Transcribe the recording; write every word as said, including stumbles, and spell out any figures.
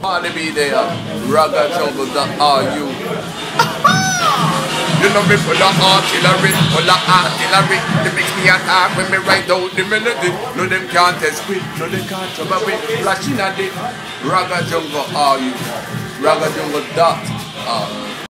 Party be there, Ragga Jungle, the are you. You know me full of artillery, full of artillery. They makes me attack when me write out the melody. No them can't test me, no them can't trouble me. Flashing at it, Ragga Jungle are you. Ragga Jungle dot are